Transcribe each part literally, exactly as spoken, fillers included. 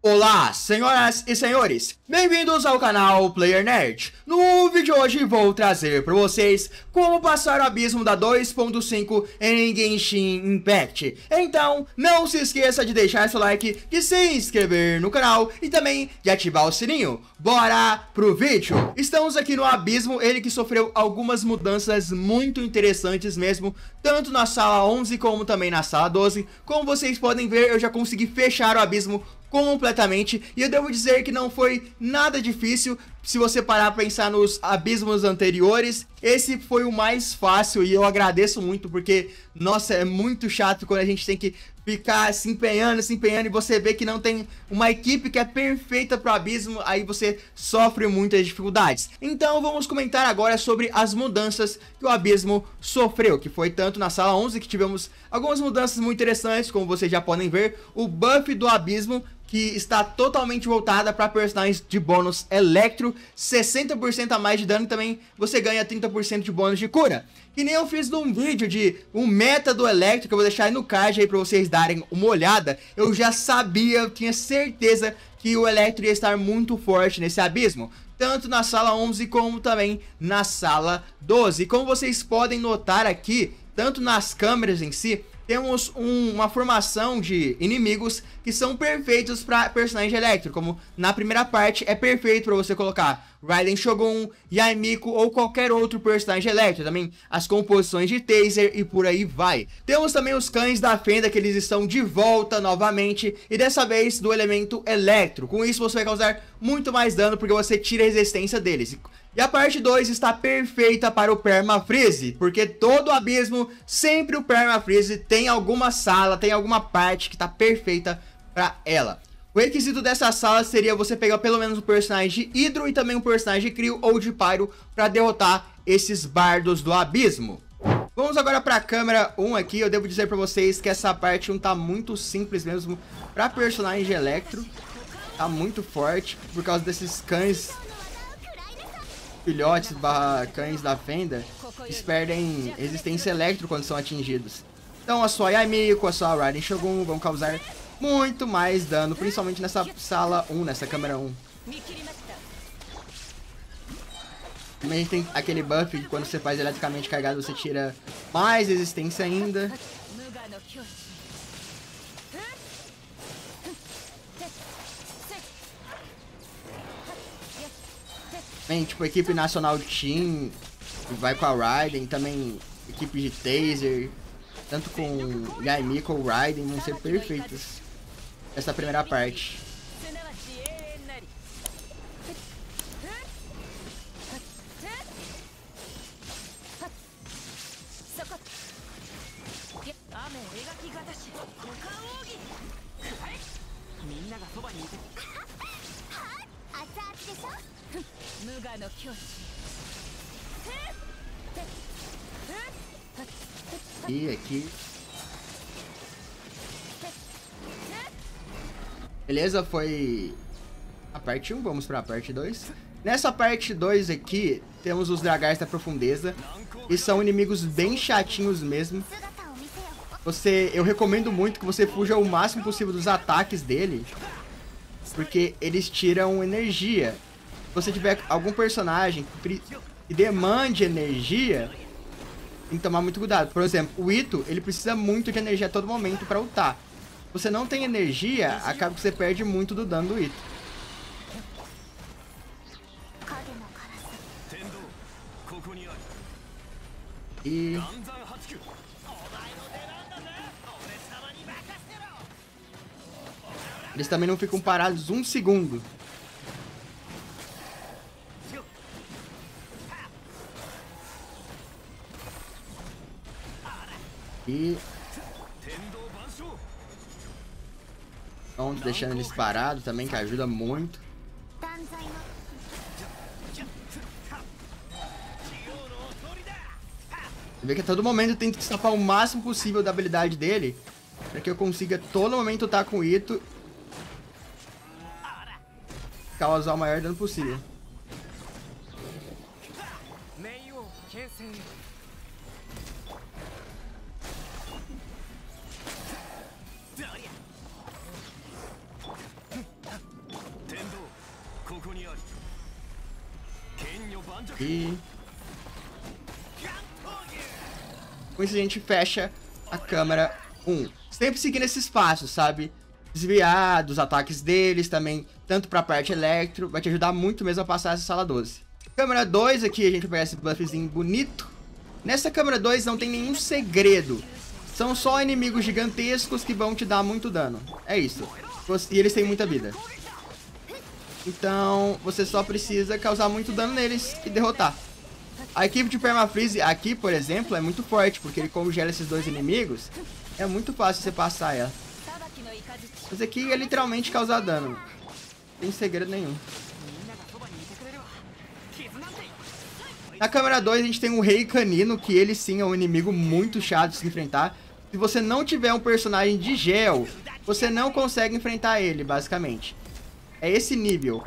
Olá, senhoras e senhores, bem-vindos ao canal Player Nerd. No vídeo de hoje vou trazer para vocês como passar o abismo da dois ponto cinco em Genshin Impact. Então, não se esqueça de deixar seu like, de se inscrever no canal e também de ativar o sininho. Bora pro vídeo! Estamos aqui no abismo, ele que sofreu algumas mudanças muito interessantes mesmo, tanto na sala onze como também na sala doze. Como vocês podem ver, eu já consegui fechar o abismo completamente, e eu devo dizer que não foi nada difícil. Se você parar para pensar nos abismos anteriores, esse foi o mais fácil e eu agradeço muito, porque, nossa, é muito chato quando a gente tem que ficar se empenhando, se empenhando e você vê que não tem uma equipe que é perfeita para o abismo, aí você sofre muitas dificuldades. Então vamos comentar agora sobre as mudanças que o abismo sofreu, que foi tanto na sala onze, que tivemos algumas mudanças muito interessantes, como vocês já podem ver, o buff do abismo, que está totalmente voltada para personagens de bônus Electro, sessenta por cento a mais de dano, e também você ganha trinta por cento de bônus de cura. Que nem eu fiz num vídeo de um meta do Electro, que eu vou deixar aí no card aí para vocês darem uma olhada. Eu já sabia, eu tinha certeza que o Electro ia estar muito forte nesse abismo, tanto na sala onze como também na sala doze. E como vocês podem notar aqui, tanto nas câmeras em si, temos um, uma formação de inimigos que são perfeitos para personagem Electro, como na primeira parte é perfeito para você colocar Raiden Shogun, Yae Miko ou qualquer outro personagem Electro. Também as composições de Taser e por aí vai. Temos também os cães da Fenda, que eles estão de volta novamente, e dessa vez do elemento Electro. Com isso você vai causar muito mais dano, porque você tira a resistência deles. E a parte dois está perfeita para o Perma Freeze, porque todo abismo, sempre o Perma Freeze tem alguma sala, tem alguma parte que está perfeita para ela. O requisito dessa sala seria você pegar pelo menos um personagem de Hydro e também um personagem de Crio ou de Pyro para derrotar esses bardos do abismo. Vamos agora para a câmera um aqui. Eu devo dizer para vocês que essa parte um tá muito simples mesmo para personagem de Electro. Tá muito forte por causa desses cães filhotes barra cães da Fenda, eles perdem resistência Electro quando são atingidos. Então a sua Yae Miko, a sua Raiden Shogun vão causar muito mais dano, principalmente nessa sala um, nessa câmera um. Também tem aquele buff que quando você faz eletricamente carregado você tira mais resistência ainda. Também, tipo, equipe nacional Team vai com a Raiden, também equipe de Taser, tanto com Yae Miko ou Raiden, vão ser perfeitas essa primeira parte. E aqui, beleza, foi a parte um, vamos para a parte dois. Nessa parte dois aqui, temos os Dragais da Profundeza, e são inimigos bem chatinhos mesmo. Você, eu recomendo muito que você fuja o máximo possível dos ataques dele, porque eles tiram energia. Se você tiver algum personagem que demande energia, tem que tomar muito cuidado. Por exemplo, o Itto, ele precisa muito de energia a todo momento para ultar. Se você não tem energia, acaba que você perde muito do dano do Itto. E eles também não ficam parados um segundo. E então, deixando eles parados também, que ajuda muito. Você vê que a todo momento eu tento escapar o máximo possível da habilidade dele, para que eu consiga todo momento estar com o Itto, causar o maior dano possível. E com isso a gente fecha a câmera um. Sempre seguindo esses passos, sabe? Desviar dos ataques deles também, tanto pra parte electro, vai te ajudar muito mesmo a passar essa sala doze. Câmera dois aqui, a gente vai pegar esse buffzinho bonito. Nessa câmera dois não tem nenhum segredo. São só inimigos gigantescos que vão te dar muito dano. É isso. E eles têm muita vida. Então, você só precisa causar muito dano neles e derrotar. A equipe de Permafreeze aqui, por exemplo, é muito forte, porque ele congela esses dois inimigos. É muito fácil você passar ela. Mas aqui é literalmente causar dano. Não tem segredo nenhum. Na câmera dois a gente tem o Rei Canino, que ele sim é um inimigo muito chato de se enfrentar. Se você não tiver um personagem de gel, você não consegue enfrentar ele, basicamente. É esse nível.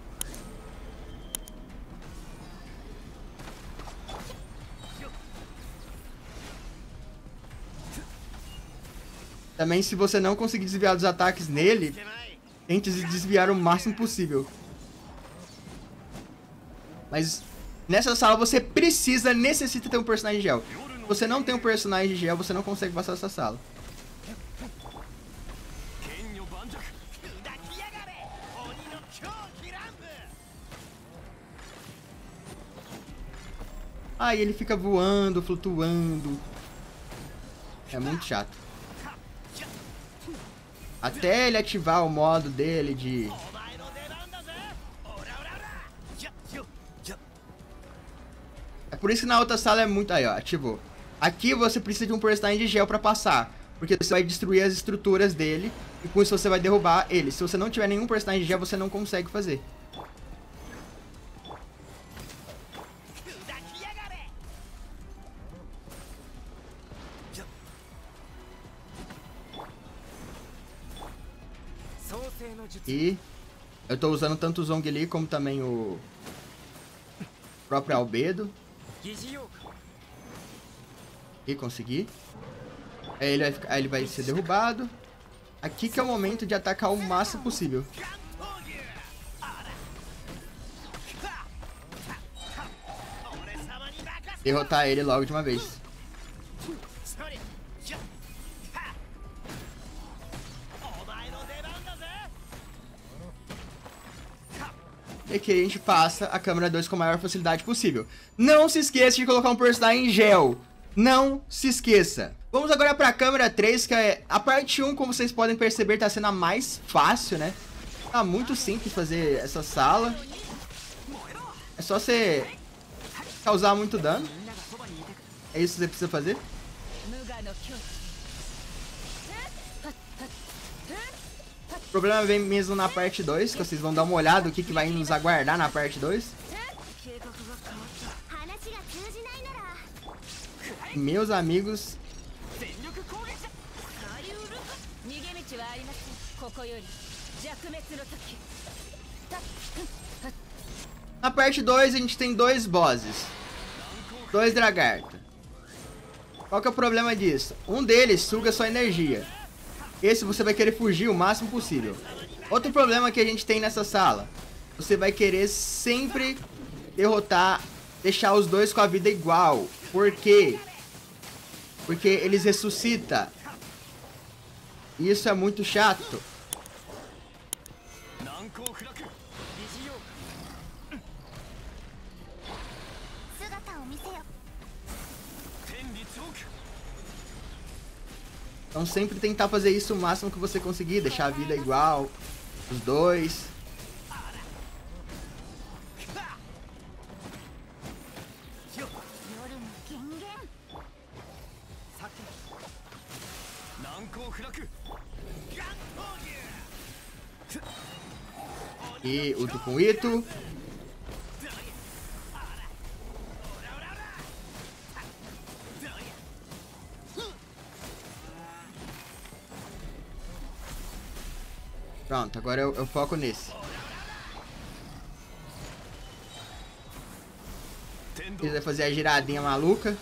Também, se você não conseguir desviar dos ataques nele, tente desviar o máximo possível. Mas nessa sala você precisa, necessita ter um personagem de gel. Se você não tem um personagem de gel, você não consegue passar essa sala. Aí ele fica voando, flutuando. É muito chato. Até ele ativar o modo dele de... É por isso que na outra sala é muito... Aí, ó, ativou. Aqui você precisa de um personagem de gel pra passar. Porque você vai destruir as estruturas dele. E com isso você vai derrubar ele. Se você não tiver nenhum personagem de gel, você não consegue fazer. E eu tô usando tanto o Zhongli como também o próprio Albedo. E consegui. Aí ele vai, ficar, aí ele vai ser derrubado. Aqui que é o momento de atacar o máximo possível. Derrotar ele logo de uma vez. E aqui a gente passa a câmera dois com a maior facilidade possível. Não se esqueça de colocar um personagem em gel. Não se esqueça. Vamos agora para a câmera três, que é a parte um, como vocês podem perceber, tá sendo a mais fácil, né? Tá muito simples fazer essa sala. É só você causar muito dano. É isso que você precisa fazer. O problema vem mesmo na parte dois, que vocês vão dar uma olhada o que, que vai nos aguardar na parte dois. Meus amigos... Na parte dois a gente tem dois bosses. Dois Dragarta. Qual que é o problema disso? Um deles suga sua energia. Esse você vai querer fugir o máximo possível. Outro problema que a gente tem nessa sala. Você vai querer sempre derrotar, deixar os dois com a vida igual. Por quê? Porque eles ressuscitam. Isso é muito chato. Então sempre tentar fazer isso o máximo que você conseguir, deixar a vida igual, os dois. E o com Ito. Pronto, agora eu, eu foco nesse. Ele vai fazer a giradinha maluca.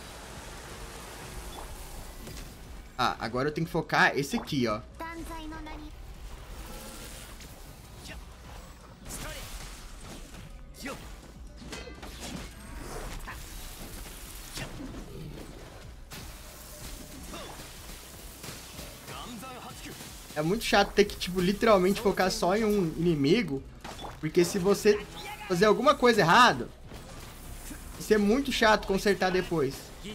Ah, agora eu tenho que focar esse aqui, ó. É muito chato ter que, tipo, literalmente focar só em um inimigo. Porque se você fazer alguma coisa errada, isso é muito chato consertar depois.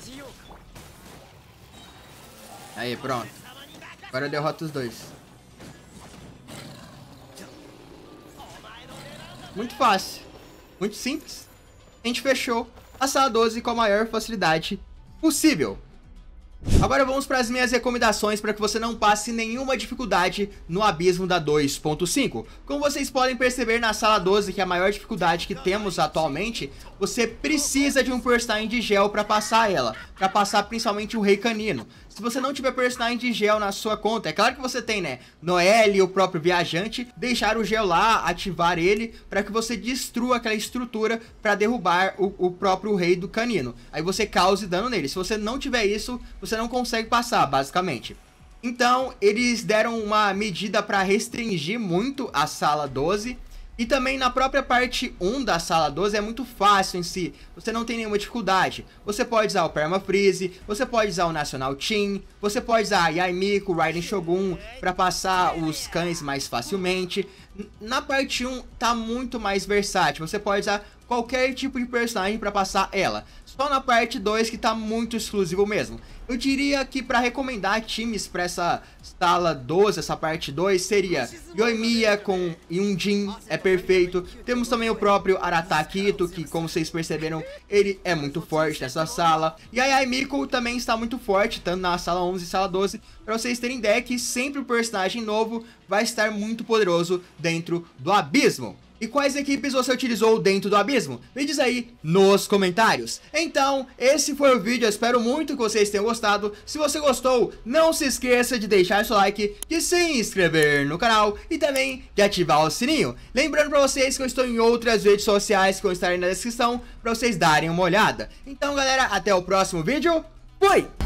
Aí, pronto. Agora eu derroto os dois. Muito fácil. Muito simples. A gente fechou a sala doze com a maior facilidade possível. Agora vamos para as minhas recomendações para que você não passe nenhuma dificuldade no abismo da dois ponto cinco. Como vocês podem perceber na sala doze, que é a maior dificuldade que temos atualmente, você precisa de um personagem de gel para passar ela, para passar principalmente o Rei Canino. Se você não tiver personagem de gel na sua conta, é claro que você tem, né, Noelle e o próprio viajante, deixar o gel lá, ativar ele, para que você destrua aquela estrutura para derrubar o, o próprio Rei do Canino. Aí você cause dano nele. Se você não tiver isso, você não consegue passar, basicamente. Então, eles deram uma medida para restringir muito a sala doze. E também na própria parte um da sala doze é muito fácil em si, você não tem nenhuma dificuldade. Você pode usar o Perma Freeze, você pode usar o National Team, você pode usar Yae Miko, Raiden Shogun para passar os cães mais facilmente. Na parte um tá muito mais versátil, você pode usar qualquer tipo de personagem para passar ela. Só na parte dois que tá muito exclusivo mesmo. Eu diria que para recomendar times para essa sala doze, essa parte dois, seria Yoimiya com Yunjin, é perfeito. Temos também o próprio Arataki Itto, que como vocês perceberam, ele é muito forte nessa sala. E a Yae Miko também está muito forte, tanto na sala onze e sala doze. Para vocês terem ideia que sempre o personagem novo vai estar muito poderoso dentro do abismo. E quais equipes você utilizou dentro do abismo? Me diz aí nos comentários. Então, esse foi o vídeo, eu espero muito que vocês tenham gostado. Se você gostou, não se esqueça de deixar seu like, de se inscrever no canal e também de ativar o sininho. Lembrando para vocês que eu estou em outras redes sociais que vão estar aí na descrição para vocês darem uma olhada. Então, galera, até o próximo vídeo. Fui!